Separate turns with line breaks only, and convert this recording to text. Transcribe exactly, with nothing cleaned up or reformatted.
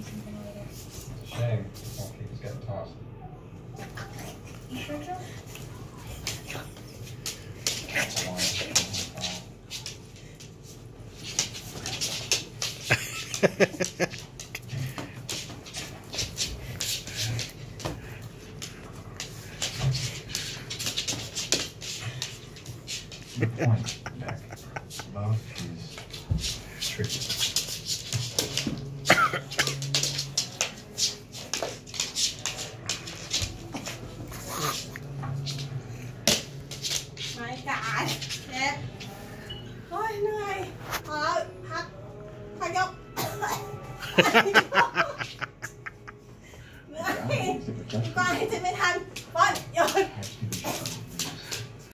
Shame. Won't keep us getting tossed.
You sure, Joe?
That's a line. The point, Beck. Love is tricky.
My God เจ็บโอ้ยเหนื่อยพอแล้วพักพักยก